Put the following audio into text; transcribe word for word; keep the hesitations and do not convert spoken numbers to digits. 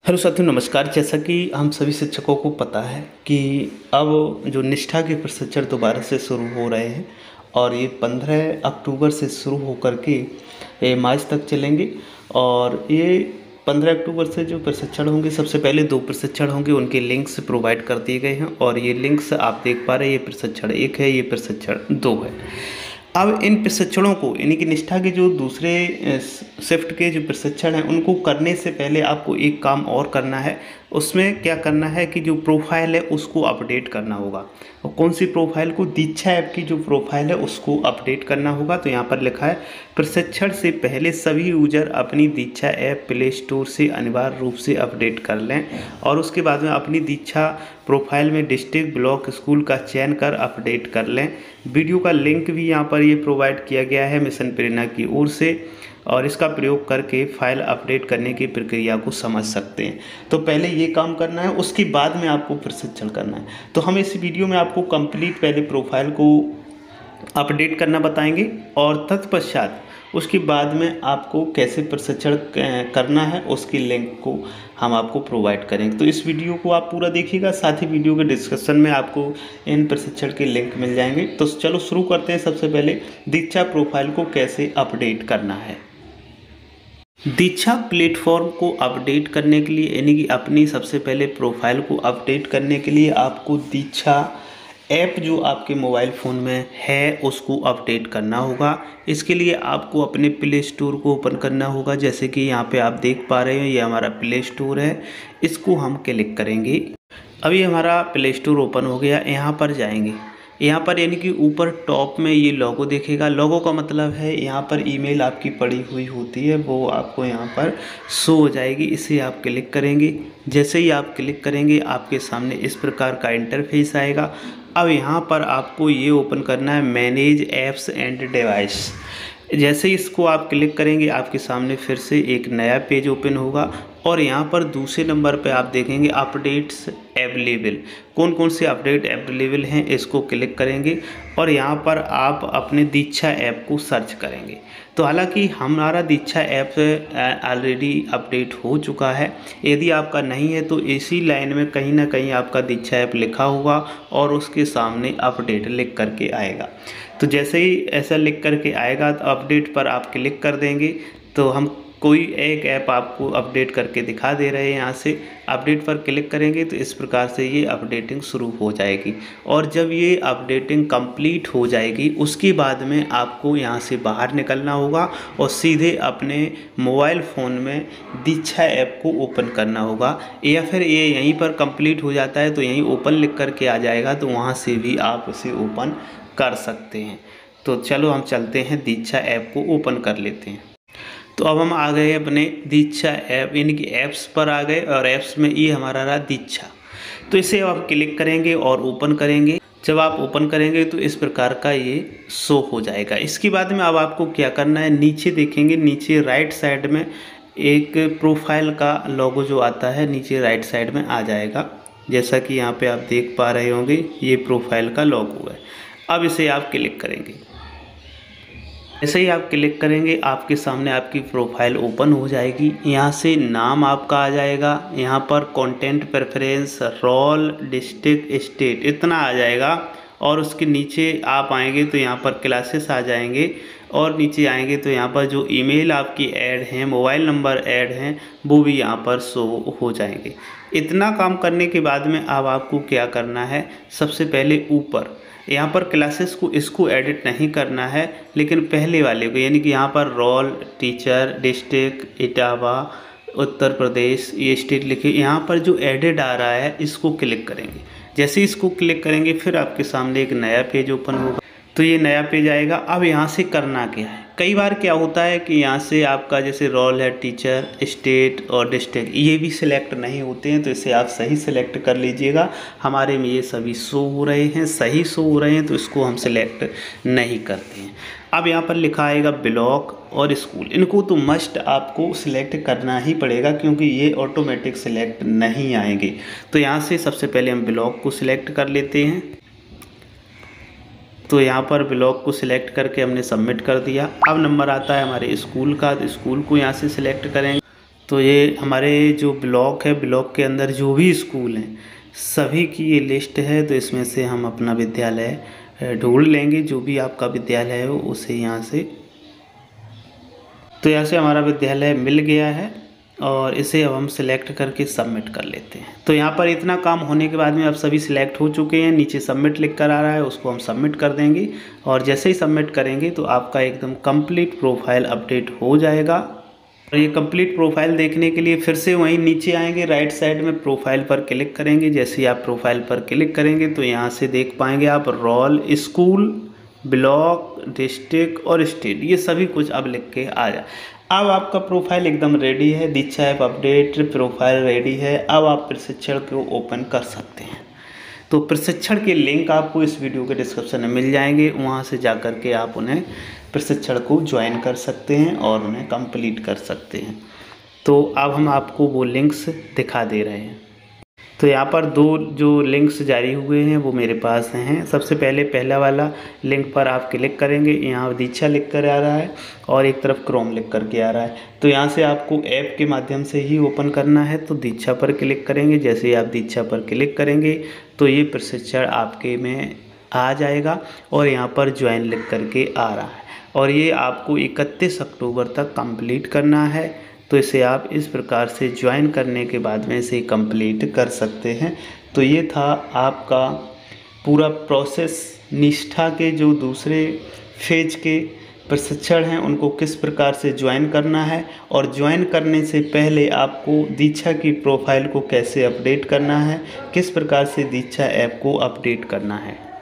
Hello साथियों, नमस्कार। जैसा कि हम सभी शिक्षकों को पता है कि अब जो निष्ठा के प्रशिक्षण दोबारा से शुरू हो रहे हैं और ये पंद्रह अक्टूबर से शुरू होकर के ये मार्च तक चलेंगे। और ये पंद्रह अक्टूबर से जो प्रशिक्षण होंगे, सबसे पहले दो प्रशिक्षण होंगे, उनके लिंक्स प्रोवाइड कर दिए गए हैं और ये लिंक्स आप देख पा रहे हैं। ये प्रशिक्षण एक है, ये प्रशिक्षण दो है। अब इन प्रशिक्षणों को, यानी कि निष्ठा के जो दूसरे शिफ्ट के जो प्रशिक्षण हैं, उनको करने से पहले आपको एक काम और करना है। उसमें क्या करना है कि जो प्रोफाइल है उसको अपडेट करना होगा। और कौन सी प्रोफाइल को? दीक्षा ऐप की जो प्रोफाइल है उसको अपडेट करना होगा। तो यहाँ पर लिखा है, प्रशिक्षण से पहले सभी यूजर अपनी दीक्षा ऐप प्ले स्टोर से अनिवार्य रूप से अपडेट कर लें और उसके बाद में अपनी दीक्षा प्रोफाइल में डिस्ट्रिक्ट, ब्लॉक, स्कूल का चयन कर अपडेट कर लें। वीडियो का लिंक भी यहाँ पर ये प्रोवाइड किया गया है मिशन प्रेरणा की ओर से और इसका प्रयोग करके फाइल अपडेट करने की प्रक्रिया को समझ सकते हैं। तो पहले ये काम करना है, उसके बाद में आपको प्रशिक्षण करना है। तो हम इस वीडियो में आपको कंप्लीट पहले प्रोफाइल को अपडेट करना बताएंगे और तत्पश्चात उसके बाद में आपको कैसे प्रशिक्षण करना है उसकी लिंक को हम आपको प्रोवाइड करेंगे। तो इस वीडियो को आप पूरा देखिएगा, साथ ही वीडियो के डिस्क्रिप्शन में आपको इन प्रशिक्षण के लिंक मिल जाएंगे। तो चलो शुरू करते हैं। सबसे पहले दीक्षा प्रोफाइल को कैसे अपडेट करना है। दीक्षा प्लेटफॉर्म को अपडेट करने के लिए, यानी कि अपनी सबसे पहले प्रोफाइल को अपडेट करने के लिए आपको दीक्षा ऐप जो आपके मोबाइल फ़ोन में है उसको अपडेट करना होगा। इसके लिए आपको अपने प्ले स्टोर को ओपन करना होगा। जैसे कि यहाँ पे आप देख पा रहे हो, ये हमारा प्ले स्टोर है। इसको हम क्लिक करेंगे। अभी हमारा प्ले स्टोर ओपन हो गया। यहाँ पर जाएंगे, यहाँ पर यानी कि ऊपर टॉप में ये लोगो देखेगा। लोगो का मतलब है यहाँ पर ईमेल आपकी पड़ी हुई होती है, वो आपको यहाँ पर शो हो जाएगी। इसे आप क्लिक करेंगे। जैसे ही आप क्लिक करेंगे आपके सामने इस प्रकार का इंटरफेस आएगा। अब यहाँ पर आपको ये ओपन करना है, मैनेज ऐप्स एंड डिवाइस। जैसे ही इसको आप क्लिक करेंगे आपके सामने फिर से एक नया पेज ओपन होगा और यहाँ पर दूसरे नंबर पे आप देखेंगे अपडेट्स अवेलेबल। कौन कौन से अपडेट अवेलेबल हैं इसको क्लिक करेंगे और यहाँ पर आप अपने दीक्षा ऐप को सर्च करेंगे। तो हालांकि हमारा दीक्षा ऐप ऑलरेडी अपडेट हो चुका है। यदि आपका नहीं है तो इसी लाइन में कहीं ना कहीं आपका दीक्षा ऐप लिखा होगा और उसके सामने अपडेट लिख करके आएगा। तो जैसे ही ऐसा लिख करके आएगा तो अपडेट पर आप क्लिक कर देंगे तो हम कोई एक ऐप आपको अपडेट करके दिखा दे रहे हैं। यहाँ से अपडेट पर क्लिक करेंगे तो इस प्रकार से ये अपडेटिंग शुरू हो जाएगी। और जब ये अपडेटिंग कंप्लीट हो जाएगी उसके बाद में आपको यहाँ से बाहर निकलना होगा और सीधे अपने मोबाइल फ़ोन में दीक्षा ऐप को ओपन करना होगा। या फिर ये यहीं पर कंप्लीट हो जाता है तो यहीं ओपन लिख करके आ जाएगा, तो वहाँ से भी आप उसे ओपन कर सकते हैं। तो चलो हम चलते हैं, दीक्षा ऐप को ओपन कर लेते हैं। तो अब हम आ गए अपने दीक्षा ऐप, यानी कि ऐप्स पर आ गए और ऐप्स में ये हमारा रहा दीक्षा। तो इसे आप क्लिक करेंगे और ओपन करेंगे। जब आप ओपन करेंगे तो इस प्रकार का ये शो हो जाएगा। इसके बाद में अब आपको क्या करना है, नीचे देखेंगे, नीचे राइट साइड में एक प्रोफाइल का लोगो जो आता है नीचे राइट साइड में आ जाएगा। जैसा कि यहाँ पे आप देख पा रहे होंगे, ये प्रोफाइल का लोगो है। अब इसे आप क्लिक करेंगे। जैसे ही आप क्लिक करेंगे आपके सामने आपकी प्रोफाइल ओपन हो जाएगी। यहाँ से नाम आपका आ जाएगा, यहाँ पर content preference, role, district, state, इतना आ जाएगा। और उसके नीचे आप आएंगे तो यहाँ पर क्लासेस आ जाएंगे और नीचे आएंगे तो यहाँ पर जो ईमेल आपकी ऐड हैं, मोबाइल नंबर ऐड हैं, वो भी यहाँ पर शो हो जाएंगे। इतना काम करने के बाद में अब आपको क्या करना है, सबसे पहले ऊपर यहाँ पर क्लासेस को इसको एडिट नहीं करना है, लेकिन पहले वाले को, यानी कि यहाँ पर role, teacher, district, Etawah, Uttar Pradesh, ये स्टेट लिखे, यहाँ पर जो एडिट आ रहा है इसको क्लिक करेंगे। जैसे इसको क्लिक करेंगे फिर आपके सामने एक नया पेज ओपन होगा। तो ये नया पेज आएगा। अब यहाँ से करना क्या है, कई बार क्या होता है कि यहाँ से आपका जैसे रोल है, टीचर, स्टेट और डिस्ट्रिक्ट, ये भी सिलेक्ट नहीं होते हैं। तो इसे आप सही सिलेक्ट कर लीजिएगा। हमारे में ये सभी शो हो रहे हैं, सही शो हो रहे हैं, तो इसको हम सिलेक्ट नहीं करते हैं। अब यहाँ पर लिखा आएगा ब्लॉक और स्कूल, इनको तो मस्ट आपको सिलेक्ट करना ही पड़ेगा क्योंकि ये ऑटोमेटिक सिलेक्ट नहीं आएंगे। तो यहाँ से सबसे पहले हम ब्लॉक को सिलेक्ट कर लेते हैं। तो यहाँ पर ब्लॉक को सिलेक्ट करके हमने सबमिट कर दिया। अब नंबर आता है हमारे स्कूल का, तो स्कूल को यहाँ से सिलेक्ट करेंगे। तो ये हमारे जो ब्लॉक है, ब्लॉक के अंदर जो भी स्कूल हैं सभी की ये लिस्ट है। तो इसमें से हम अपना विद्यालय ढूंढ लेंगे, जो भी आपका विद्यालय है उसे यहाँ से। तो यहाँ से हमारा विद्यालय मिल गया है और इसे अब हम सिलेक्ट करके सबमिट कर लेते हैं। तो यहाँ पर इतना काम होने के बाद में अब सभी सिलेक्ट हो चुके हैं। नीचे सबमिट लिख कर आ रहा है, उसको हम सबमिट कर देंगे और जैसे ही सबमिट करेंगे तो आपका एकदम कंप्लीट प्रोफाइल अपडेट हो जाएगा। और ये कंप्लीट प्रोफाइल देखने के लिए फिर से वहीं नीचे आएंगे, राइट साइड में प्रोफाइल पर क्लिक करेंगे। जैसे ही आप प्रोफाइल पर क्लिक करेंगे तो यहाँ से देख पाएंगे आप रोल, स्कूल, ब्लॉक, डिस्ट्रिक्ट और स्टेट, ये सभी कुछ अब लिख के आ जाए। अब आपका प्रोफाइल एकदम रेडी है, Diksha app update profile ready है। अब आप प्रशिक्षण को ओपन कर सकते हैं। तो प्रशिक्षण के लिंक आपको इस वीडियो के डिस्क्रिप्शन में मिल जाएंगे, वहाँ से जा कर के आप उन्हें प्रशिक्षण को ज्वाइन कर सकते हैं और उन्हें कंप्लीट कर सकते हैं। तो अब हम आपको वो लिंक्स दिखा दे रहे हैं। तो यहाँ पर दो जो लिंक्स जारी हुए हैं वो मेरे पास हैं। सबसे पहले पहला वाला लिंक पर आप क्लिक करेंगे, यहाँ दीक्षा लिख कर आ रहा है और एक तरफ क्रोम लिख कर के आ रहा है। तो यहाँ से आपको ऐप के माध्यम से ही ओपन करना है। तो दीक्षा पर क्लिक करेंगे। जैसे ही आप दीक्षा पर क्लिक करेंगे तो ये प्रशिक्षण आपके में आ जाएगा और यहाँ पर ज्वाइन लिख कर के आ रहा है और ये आपको इकतीस अक्टूबर तक कंप्लीट करना है। तो इसे आप इस प्रकार से ज्वाइन करने के बाद में इसे कंप्लीट कर सकते हैं। तो ये था आपका पूरा प्रोसेस। निष्ठा के जो दूसरे फेज के प्रशिक्षण हैं उनको किस प्रकार से ज्वाइन करना है और ज्वाइन करने से पहले आपको दीक्षा की प्रोफाइल को कैसे अपडेट करना है, किस प्रकार से दीक्षा ऐप को अपडेट करना है।